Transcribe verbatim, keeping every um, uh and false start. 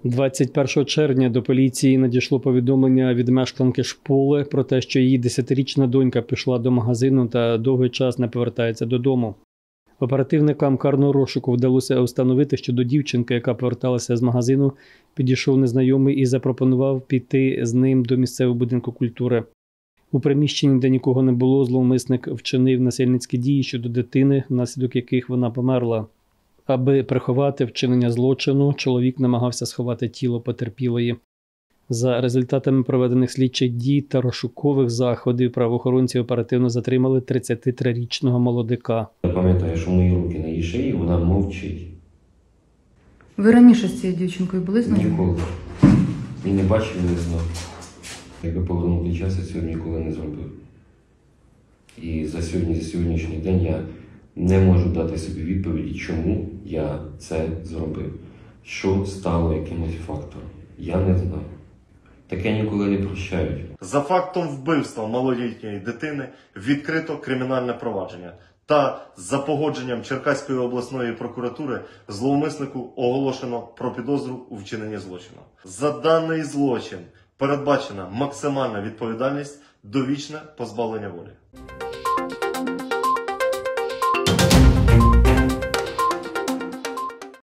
двадцять першого червня до поліції надійшло повідомлення від мешканки Шполи про те, що її десятирічна донька пішла до магазину та довгий час не повертається додому. Оперативникам карного розшуку вдалося встановити, що до дівчинки, яка поверталася з магазину, підійшов незнайомий і запропонував піти з ним до місцевого будинку культури. У приміщенні, де нікого не було, зловмисник вчинив насильницькі дії щодо дитини, внаслідок яких вона померла. Аби приховати вчинення злочину, чоловік намагався сховати тіло потерпілої. За результатами проведених слідчих дій та розшукових заходів правоохоронці оперативно затримали тридцятитрирічного молодика. Я пам'ятаю, що мої руки на її шиї, вона мовчить. Ви раніше з цією дівчинкою були знайомі? Ніколи. І не бачив, і не знав. Якби повернути час, я цього ніколи не зробив. І за сьогодні, за сьогоднішній день я не можу дати собі відповіді, чому я це зробив. Що стало якимось фактором. Я не знаю. Таке ніколи не прощають. За фактом вбивства малолітньої дитини відкрито кримінальне провадження. Та за погодженням Черкаської обласної прокуратури зловмиснику оголошено про підозру у вчиненні злочину. За даний злочин передбачена максимальна відповідальність – довічне позбавлення волі.